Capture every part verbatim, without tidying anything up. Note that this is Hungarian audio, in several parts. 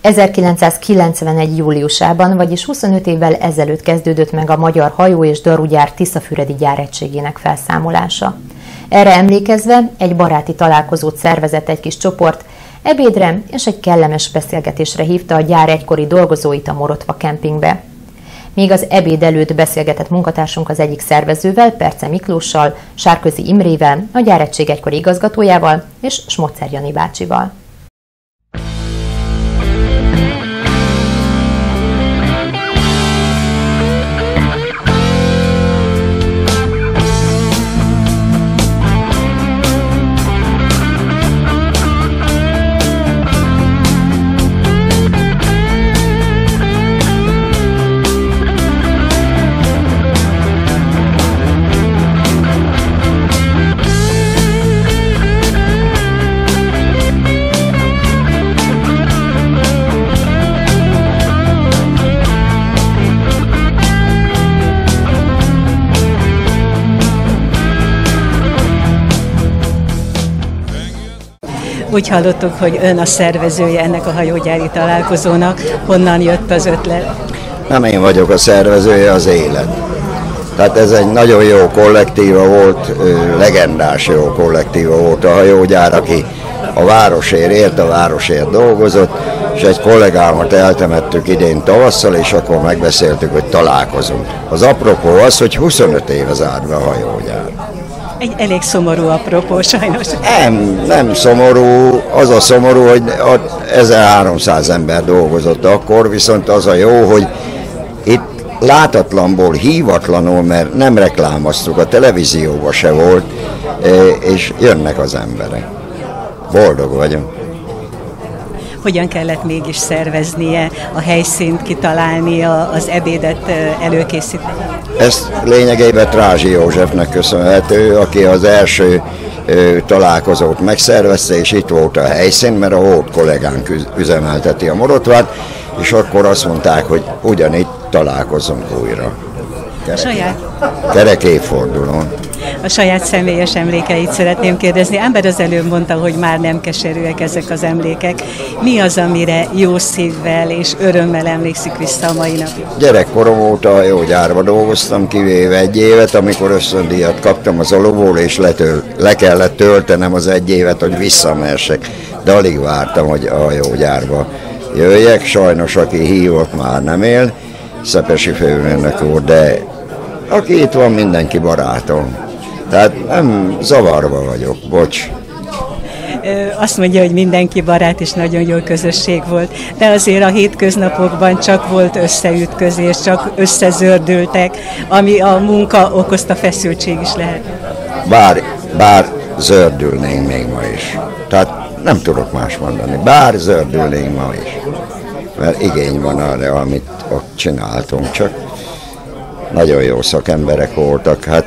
ezerkilencszázkilencvenegy. júliusában, vagyis huszonöt évvel ezelőtt kezdődött meg a Magyar Hajó- és Darugyár Tiszafüredi gyáregységének felszámolása. Erre emlékezve egy baráti találkozót szervezett egy kis csoport, ebédre és egy kellemes beszélgetésre hívta a gyár egykori dolgozóit a Morotva kempingbe. Még az ebéd előtt beszélgetett munkatársunk az egyik szervezővel, Perce Miklóssal, Sárközi Imrével, a gyáregység egykori igazgatójával és Smoczer Jani bácsival. Úgy hallottuk, hogy ön a szervezője ennek a hajógyári találkozónak. Honnan jött az ötlet? Nem én vagyok a szervezője, az élet. Tehát ez egy nagyon jó kollektíva volt, legendás jó kollektíva volt a hajógyár, aki a városért élt, a városért dolgozott, és egy kollégámat eltemettük idén tavasszal, és akkor megbeszéltük, hogy találkozunk. Az apropó az, hogy huszonöt éve zárt be a hajógyár. Egy elég szomorú apropó, sajnos. Nem, nem szomorú, az a szomorú, hogy ezerháromszáz ember dolgozott akkor, viszont az a jó, hogy itt látatlanból, hívatlanul, mert nem reklámoztuk, a televízióban se volt, és jönnek az emberek. Boldog vagyok. Hogyan kellett mégis szerveznie, a helyszínt kitalálni, az ebédet előkészíteni? Ezt lényegében Trázsi Józsefnek köszönhető, aki az első ö, találkozót megszervezte, és itt volt a helyszín, mert a volt kollégánk üzemelteti a Morotvát, és akkor azt mondták, hogy ugyanitt találkozunk újra. Kerek, saját? Kerek évfordulón. A saját személyes emlékeit szeretném kérdezni. Ember az előbb mondta, hogy már nem keserűek ezek az emlékek. Mi az, amire jó szívvel és örömmel emlékszik vissza a mai napig? Gyerekkorom óta a hajógyárba dolgoztam, kivéve egy évet, amikor ösztöndíjat kaptam az alóból, és letől, le kellett töltenem az egy évet, hogy visszamehessek. De alig vártam, hogy a hajógyárba jöjjek. Sajnos, aki hívott, már nem él, Szepesi főmérnök úr, de aki itt van, mindenki barátom. Tehát nem zavarba vagyok, bocs. Azt mondja, hogy mindenki barát, és nagyon jó közösség volt, de azért a hétköznapokban csak volt összeütközés, csak összezördültek, ami a munka okozta feszültség is lehet. Bár, bár zördülnénk még ma is. Tehát nem tudok más mondani. Bár zördülnénk ma is. Mert igény van arra, amit ott csináltunk, csak nagyon jó szakemberek voltak, hát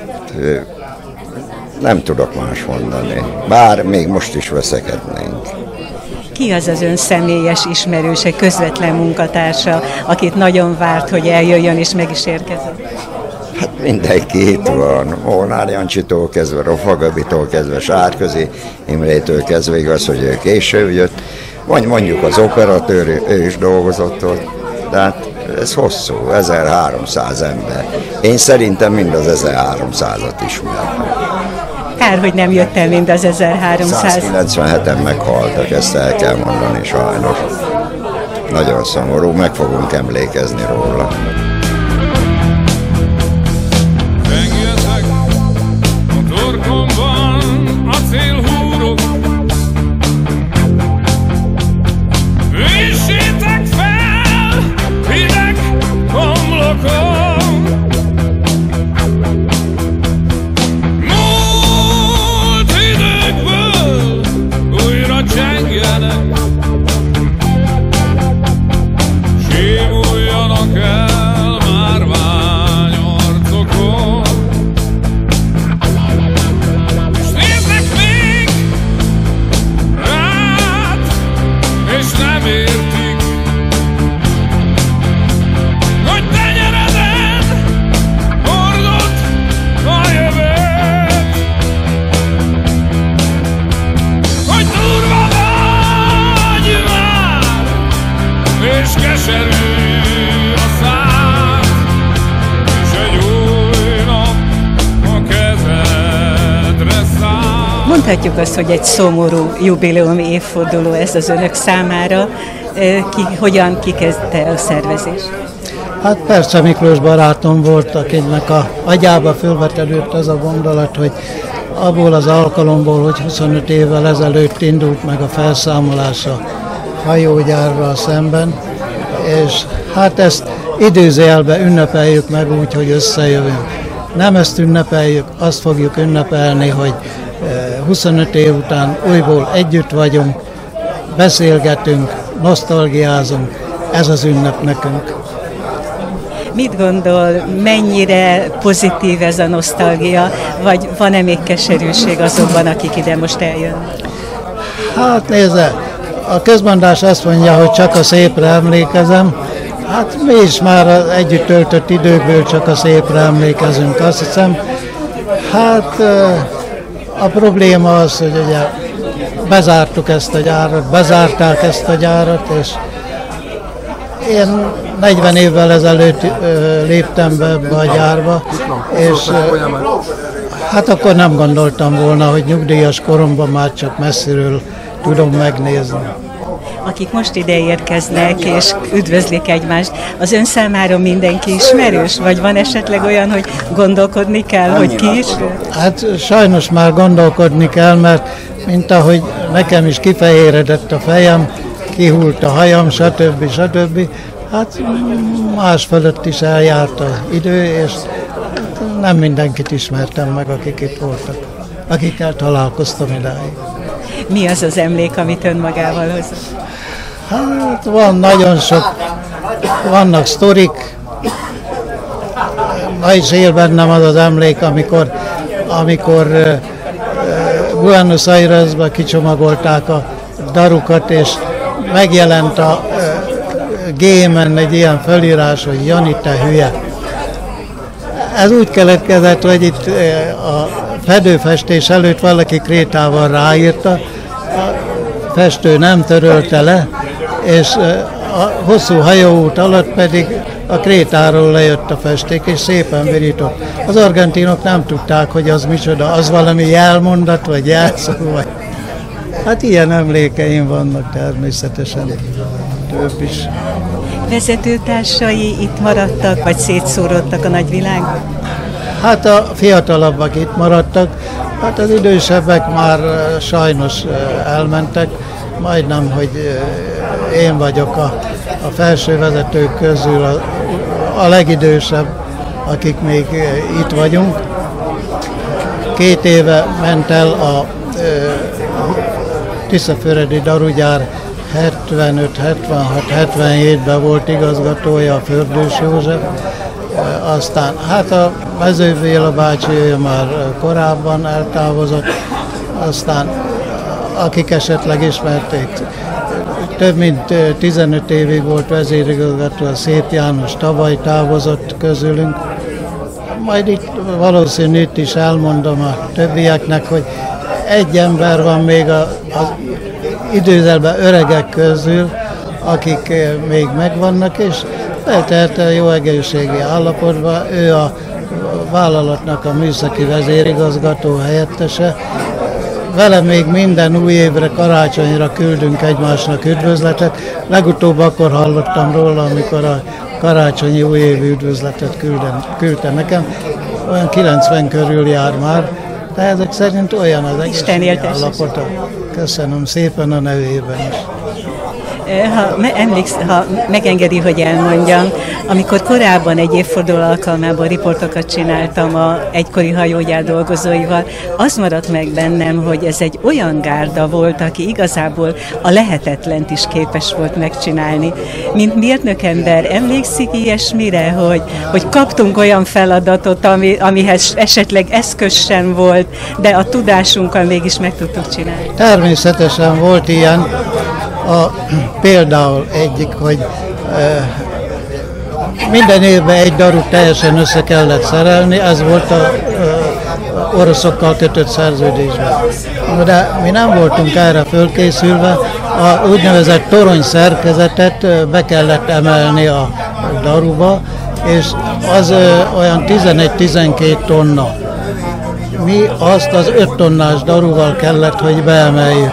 nem tudok más mondani. Bár még most is veszekednénk. Ki az az ön személyes ismerőse, közvetlen munkatársa, akit nagyon várt, hogy eljöjjön és meg is érkezett? Hát mindenki itt van. Molnár Jancsitól kezdve, Rofa Gabitól kezdve, Sárközi Imrétől kezdve, igaz, hogy ő később jött. Vagy mondjuk az operatőr, ő is dolgozott ott. De hát ez hosszú, ezerháromszáz ember. Én szerintem mind az ezerháromszázat ismerem. Kár, hogy nem jött el mind az ezerháromszáz. százkilencvenheten meghaltak, ezt el kell mondani sajnos. Nagyon szomorú, meg fogunk emlékezni róla. Mondhatjuk azt, hogy egy szomorú jubileumi évforduló ez az önök számára. Ki, hogyan kikezdte a szervezést? Hát persze Miklós barátom volt, akinek a agyába fölvetelődött az a gondolat, hogy abból az alkalomból, hogy huszonöt évvel ezelőtt indult meg a felszámolás a hajógyárral szemben, és hát ezt idézőjelben ünnepeljük meg úgy, hogy összejövünk. Nem ezt ünnepeljük, azt fogjuk ünnepelni, hogy huszonöt év után újból együtt vagyunk, beszélgetünk, nosztalgiázunk, ez az ünnep nekünk. Mit gondol, mennyire pozitív ez a nosztalgia, vagy van-e még keserűség azokban, akik ide most eljönnek? Hát nézze, a közmondás azt mondja, hogy csak a szépre emlékezem, hát mi is már az együtt töltött időkből csak a szépre emlékezünk, azt hiszem. Hát a probléma az, hogy ugye bezártuk ezt a gyárat, bezárták ezt a gyárat, és én negyven évvel ezelőtt léptem be ebbe a gyárba, és hát akkor nem gondoltam volna, hogy nyugdíjas koromban már csak messziről tudom megnézni. Akik most ide érkeznek és üdvözlik egymást, az ön számára mindenki ismerős? Vagy van esetleg olyan, hogy gondolkodni kell, hogy ki is? Hát sajnos már gondolkodni kell, mert mint ahogy nekem is kifehéredett a fejem, kihult a hajam, stb. stb. Hát más fölött is eljárt az idő, és nem mindenkit ismertem meg, akik itt voltak, akikkel találkoztam idáig. Mi az az emlék, amit ön magával hoz? Hát van nagyon sok, vannak sztorik, ma is él bennem az az emlék, amikor, amikor uh, Buenos Airesbe kicsomagolták a darukat, és megjelent a uh, gémen egy ilyen felírás, hogy Jani, te hülye. Ez úgy keletkezett, hogy itt uh, a fedőfestés előtt valaki krétával ráírta, a festő nem törölte le, és a hosszú hajóút alatt pedig a krétáról lejött a festék, és szépen virított. Az argentinok nem tudták, hogy az micsoda, az valami jelmondat, vagy jelszó, vagy... Hát ilyen emlékeim vannak természetesen, több is. Vezetőtársai itt maradtak, vagy szétszórodtak a nagyvilágban? Hát a fiatalabbak itt maradtak, hát az idősebbek már sajnos elmentek, majdnem, hogy én vagyok a, a felső vezetők közül a, a legidősebb, akik még itt vagyunk. Két éve ment el a e, Tiszafüredi darugyár, hetvenöt, hetvenhat, hetvenhétben volt igazgatója a Fördős József, e, aztán hát a Mező Béla bácsi ő már korábban eltávozott, aztán akik esetleg ismerték, több mint tizenöt évig volt vezérigazgató, a Szép János tavaly távozott közülünk. Majd itt valószínű itt is elmondom a többieknek, hogy egy ember van még az időzelben öregek közül, akik még megvannak, és feltehetően jó egészségi állapotban. Ő a vállalatnak a műszaki vezérigazgató helyettese. Vele még minden új évre, karácsonyra küldünk egymásnak üdvözletet. Legutóbb akkor hallottam róla, amikor a karácsonyi újévi üdvözletet küldem, küldte nekem. Olyan kilencven körül jár már, de ezek szerint olyan az egészségi állapota. Köszönöm szépen a nevében is. Ha, me, emléksz, ha megengedi, hogy elmondjam, amikor korábban egy évforduló alkalmában riportokat csináltam a egykori hajógyár dolgozóival, az maradt meg bennem, hogy ez egy olyan gárda volt, aki igazából a lehetetlent is képes volt megcsinálni. Mint mérnökember, emlékszik ilyesmire, hogy, hogy kaptunk olyan feladatot, ami, amihez esetleg eszköz sem volt, de a tudásunkkal mégis meg tudtuk csinálni? Természetesen volt ilyen. A, például egyik, hogy e, minden évben egy darut teljesen össze kellett szerelni, ez volt a e, oroszokkal kötött szerződésben. De mi nem voltunk erre fölkészülve, a úgynevezett torony szerkezetet be kellett emelni a daruba, és az e, olyan tizenegy-tizenkét tonna. mi azt az öt tonnás daruval kellett, hogy beemeljük.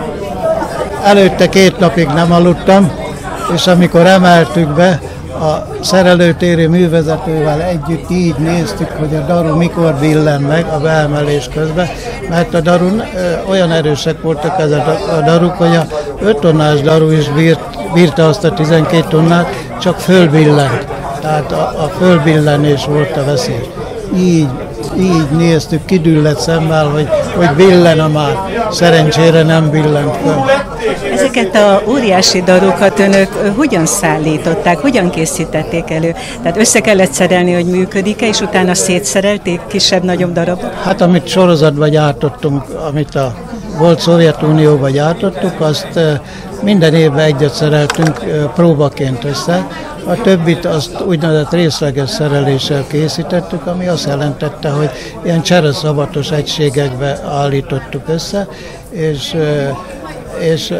Előtte két napig nem aludtam, és amikor emeltük be, a szerelőtéri művezetővel együtt így néztük, hogy a daru mikor billen meg a beemelés közben, mert a darun olyan erősek voltak ezek a daruk, hogy a öt tonnás daru is bírt, bírta azt a tizenkét tonnát, csak fölbillent. Tehát a, a fölbillenés volt a veszély. Így, így néztük kidüllett szemmel, hogy, hogy billen a már. Szerencsére nem billent föl. Ezeket a óriási darukat önök hogyan szállították, hogyan készítették elő? Tehát össze kellett szerelni, hogy működik-e, és utána szétszerelték kisebb-nagyobb darabok? Hát amit sorozatban gyártottunk, amit a volt Szovjetunióban gyártottuk, azt minden évben egyet szereltünk próbaként össze. A többit azt úgynevezett részleges szereléssel készítettük, ami azt jelentette, hogy ilyen csereszavatos egységekbe állítottuk össze, és, és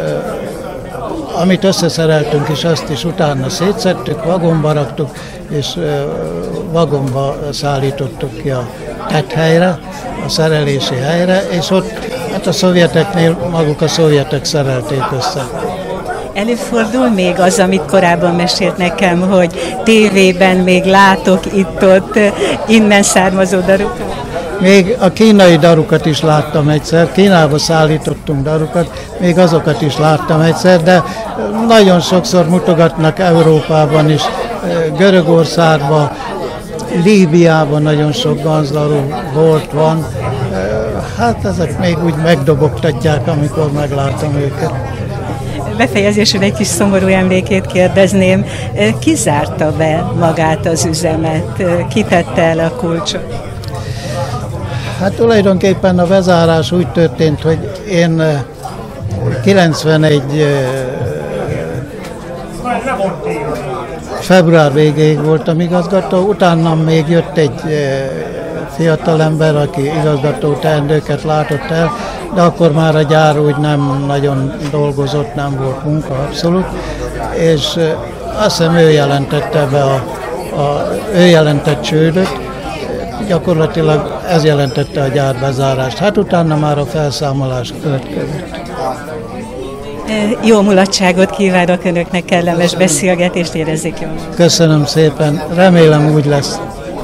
amit összeszereltünk is, azt is utána szétszedtük, vagonba raktuk, és vagonba szállítottuk ki a tetthelyre, a szerelési helyre, és ott hát a szovjeteknél maguk a szovjetek szerelték össze. Előfordul még az, amit korábban mesélt nekem, hogy tévében még látok itt-ott innen származó darukat? Még a kínai darukat is láttam egyszer, Kínába szállítottunk darukat, még azokat is láttam egyszer, de nagyon sokszor mutogatnak Európában is, Görögországban, Líbiában nagyon sok gancdaru volt, van. Hát ezek még úgy megdobogtatják, amikor meglátom őket. Befejezésül egy kis szomorú emlékét kérdezném. Ki zárta be magát az üzemet? Ki tette el a kulcsot? Hát tulajdonképpen a bezárás úgy történt, hogy én kilencvenegy február végéig voltam igazgató, utána még jött egy fiatalember, aki igazgató teendőket látott el, de akkor már a gyár úgy nem nagyon dolgozott, nem volt munka abszolút, és azt hiszem ő jelentette be a, a ő jelentett csődöt, gyakorlatilag ez jelentette a gyár bezárást. Hát utána már a felszámolás következett. Jó mulatságot kívánok önöknek, kellemes beszélgetést, érezzék jól. Köszönöm szépen, remélem úgy lesz.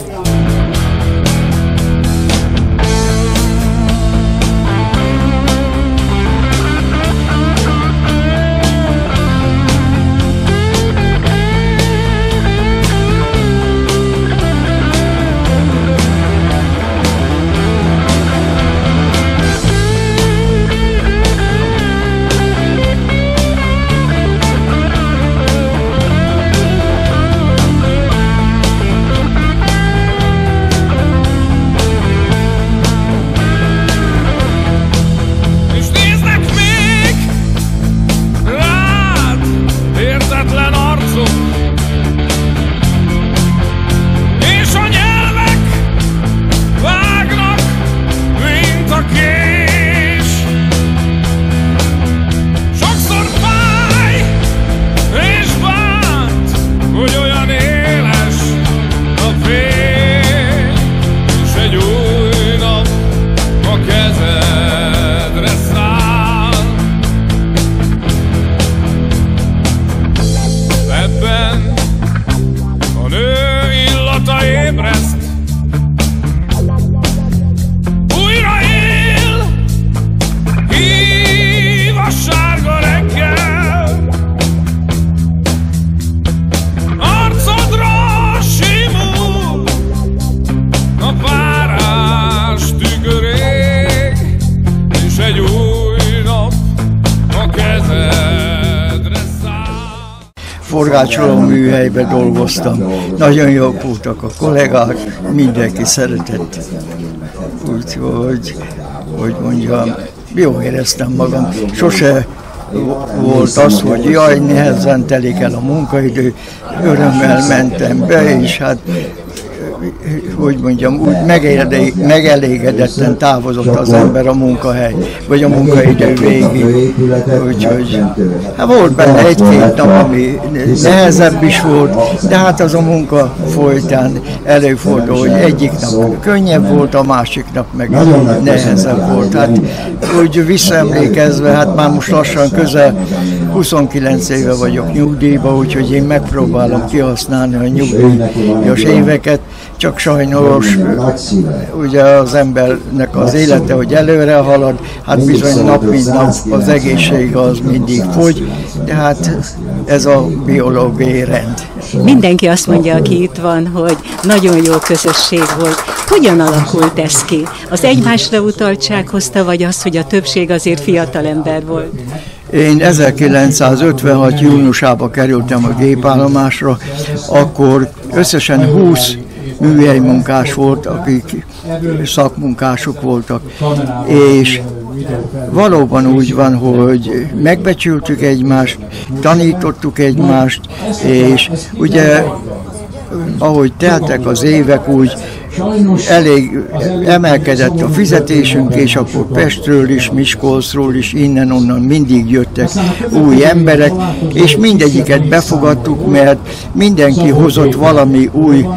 Forgácsoló műhelyben dolgoztam. Nagyon jók voltak a kollégák, mindenki szeretett. Úgyhogy, hogy mondjam, jól éreztem magam. Sose volt az, hogy jaj, nehezen telik el a munkaidő, örömmel mentem be, és hát hogy mondjam, úgy megelégedetten távozott az ember a munkahely, vagy a munkaidő végig. Úgyhogy hát volt benne egy-két nap, ami nehezebb is volt, de hát az a munka folytán előfordul, hogy egyik nap könnyebb volt, a másik nap meg nehezebb volt. Hát úgy visszaemlékezve, hát már most lassan közel huszonkilenc éve vagyok nyugdíjban, úgyhogy én megpróbálom kihasználni a nyugdíjas éveket, csak sajnos ugye az embernek az élete, hogy előre halad, hát bizony nap mint nap az egészség az mindig fogy, de hát ez a biológiai rend. Mindenki azt mondja, aki itt van, hogy nagyon jó közösség volt. Hogyan alakult ez ki? Az egymásra utaltság hozta, vagy az, hogy a többség azért fiatalember volt? Én ezerkilencszázötvenhat júniusában kerültem a gépállomásra, akkor összesen húsz műhelymunkás volt, akik szakmunkások voltak, és valóban úgy van, hogy megbecsültük egymást, tanítottuk egymást, és ugye ahogy teltek az évek, úgy elég emelkedett a fizetésünk, és akkor Pestről is, Miskolcról is, innen-onnan mindig jöttek új emberek, és mindegyiket befogadtuk, mert mindenki hozott valami új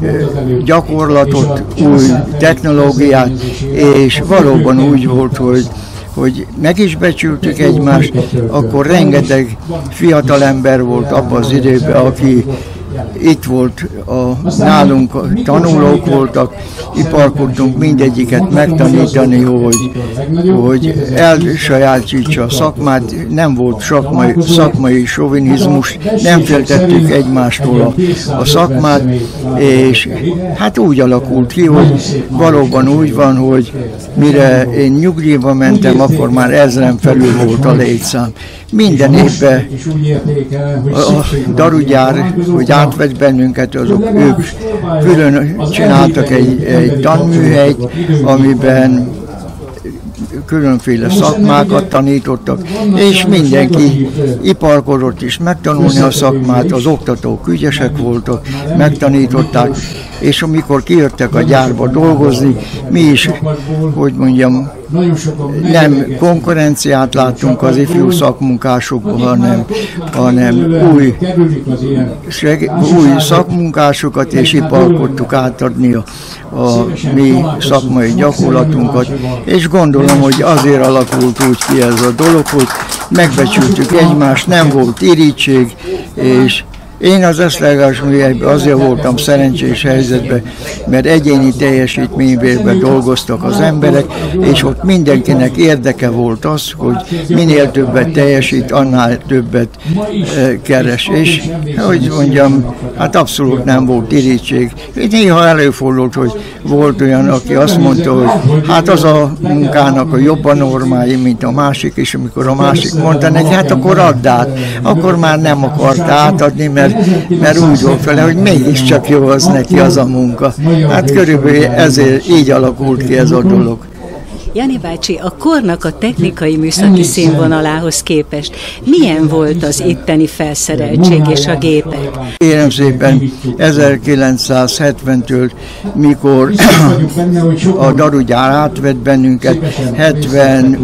gyakorlatot, új technológiát, és valóban úgy volt, hogy hogy meg is becsültük egymást, akkor rengeteg fiatal ember volt abban az időben, aki itt volt, a, nálunk tanulók voltak, iparkodtunk mindegyiket megtanítani, hogy, hogy elsajátítsa a szakmát, nem volt szakmai, szakmai sovinizmus, nem féltettük egymástól a, a szakmát, és hát úgy alakult ki, hogy valóban úgy van, hogy mire én nyugdíjba mentem, akkor már ezren felül volt a létszám. Minden évben a darugyár, hogy átvett bennünket, azok ők külön csináltak egy, egy tanműhelyt, amiben különféle szakmákat tanítottak, és mindenki iparkodott is megtanulni a szakmát, az oktatók ügyesek voltak, megtanították, és amikor kijöttek a gyárba dolgozni, mi is, hogy mondjam, nem konkurenciát láttunk az ifjú szakmunkásokban, hanem, hanem új, új szakmunkásokat, és iparkodtuk átadni a, a mi szakmai gyakorlatunkat, és gondolom, hogy azért alakult úgy ki ez a dolog, hogy megbecsültük egymást, nem volt irítség, és én az esztergás műhelyben azért voltam szerencsés helyzetben, mert egyéni teljesítménybérben dolgoztak az emberek, és ott mindenkinek érdeke volt az, hogy minél többet teljesít, annál többet e, keres. És, hogy mondjam, hát abszolút nem volt irítség. Néha előfordult, hogy volt olyan, aki azt mondta, hogy hát az a munkának a jobb a normái, mint a másik, és amikor a másik mondta neki, hát akkor add át. Akkor már nem akarta átadni, mert mert úgy volt vele, hogy mégiscsak jó az neki az a munka. Hát körülbelül ezért így alakult ki ez a dolog. Jani bácsi, a kornak a technikai műszaki színvonalához képest milyen volt az itteni felszereltség és a gépek? Kérem szépen, ezerkilencszázhetventől, mikor a darugyár átvett bennünket, hetven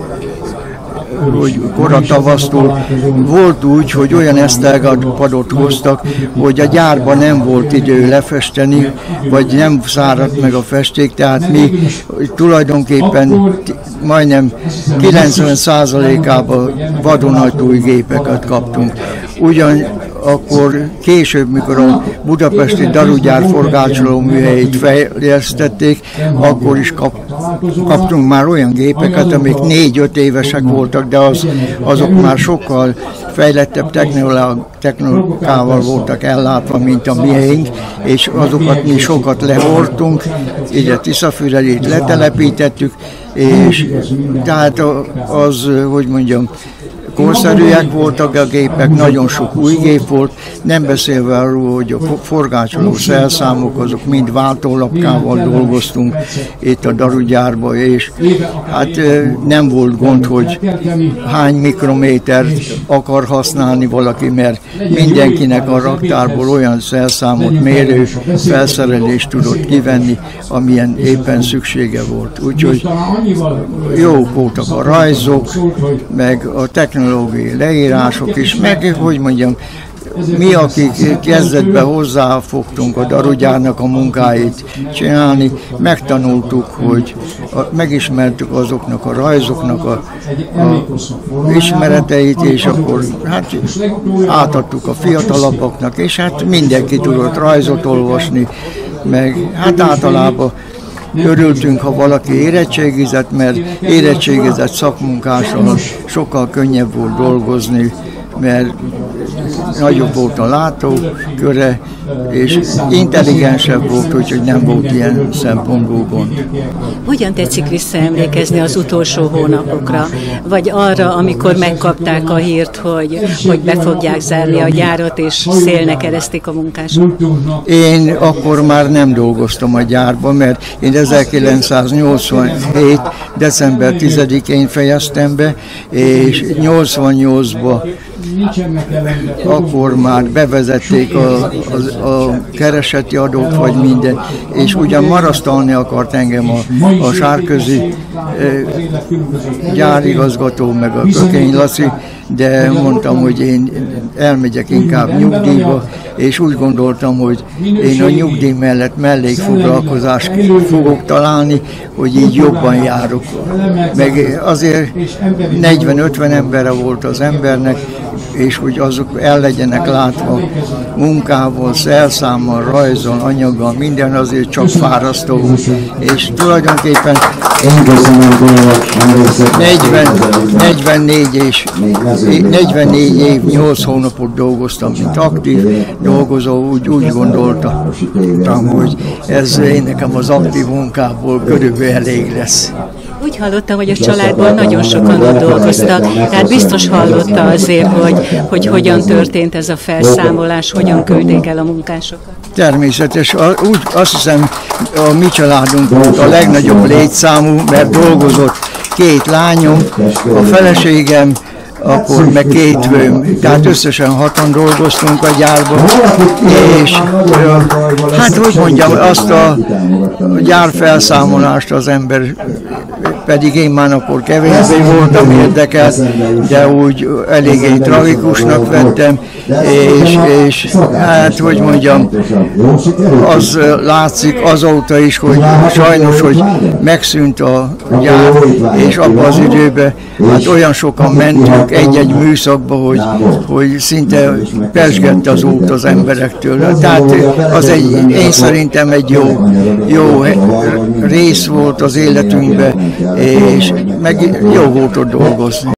hogy koratavasztól volt úgy, hogy olyan esztergapadot hoztak, hogy a gyárban nem volt idő lefesteni, vagy nem száradt meg a festék, tehát mi tulajdonképpen majdnem kilencven százalékában vadonatúj gépeket kaptunk. Ugyan akkor később, mikor a budapesti darugyár forgácsoló műhelyét fejlesztették, akkor is kap, kaptunk már olyan gépeket, amik négy-öt évesek voltak, de az, azok már sokkal fejlettebb technológiával voltak ellátva, mint a miénk, és azokat mi sokat lehordtunk, így a Tiszafüredit letelepítettük, és tehát az, hogy mondjam, korszerűek voltak a gépek, nagyon sok új gép volt, nem beszélve arról, hogy a forgácsoló szerszámok azok mind váltólapkával dolgoztunk itt a darugyárban, és hát nem volt gond, hogy hány mikrométert akar használni valaki, mert mindenkinek a raktárból olyan szerszámot mérő felszerelést tudott kivenni, amilyen éppen szüksége volt. Úgyhogy jók voltak a rajzok, meg a technológiai leírások is, meg, hogy mondjam, mi, akik kezdetben hozzáfogtunk a darugyárnak a munkáit csinálni, megtanultuk, hogy a, megismertük azoknak a rajzoknak a, a ismereteit, és akkor hát átadtuk a fiatalabbaknak, és hát mindenki tudott rajzot olvasni, meg hát általában örültünk, ha valaki érettségizett, mert érettségizett szakmunkással sokkal könnyebb volt dolgozni, mert nagyobb volt a látóköre, és intelligensebb volt, úgyhogy nem volt ilyen szempontból gond. Hogyan tetszik visszaemlékezni az utolsó hónapokra, vagy arra, amikor megkapták a hírt, hogy, hogy be fogják zárni a gyárat, és szélnek eresztik a munkások? Én akkor már nem dolgoztam a gyárban, mert én ezerkilencszáznyolcvanhét. december tizedikén fejeztem be, és nyolcvannyolcban akkor már bevezették a, a, a kereseti adót, vagy minden, és ugyan marasztalni akart engem a, a Sárközi e, gyárigazgató, meg a Kökény Laci, de mondtam, hogy én elmegyek inkább nyugdíjba, és úgy gondoltam, hogy én a nyugdíj mellett mellékfoglalkozást fogok találni, hogy így jobban járok. Meg azért negyven-ötven embere volt az embernek, és hogy azok el legyenek látva munkával, szerszámmal, rajzol, anyaggal, minden azért csak fárasztó. És tulajdonképpen negyvennégy, és, negyvennégy év, nyolc hónapot dolgoztam, mint aktív dolgozó, úgy, úgy gondoltam, hogy ez én nekem az aktív munkából körülbelül elég lesz. Úgy hallottam, hogy a családban nagyon sokan ott dolgoztak, tehát biztos hallotta azért, hogy, hogy hogyan történt ez a felszámolás, hogyan küldték el a munkásokat. Természetes. Úgy azt hiszem, a mi családunk volt a legnagyobb létszámú, mert dolgozott két lányom, a feleségem, akkor meg két hőm, tehát összesen hatan dolgoztunk a gyárban, és hát hogy mondjam, azt a gyárfelszámolást az ember, pedig én már akkor kevésbé voltam érdekelt, de úgy eléggé tragikusnak vettem, és, és hát hogy mondjam, az látszik azóta is, hogy sajnos, hogy megszűnt a gyár, és abban az időben hát olyan sokan mentünk egy-egy műszakba, hogy, hogy szinte pesgett az út az emberektől. Tehát az egy, én szerintem egy jó, jó rész volt az életünkben, és meg jó volt ott dolgozni.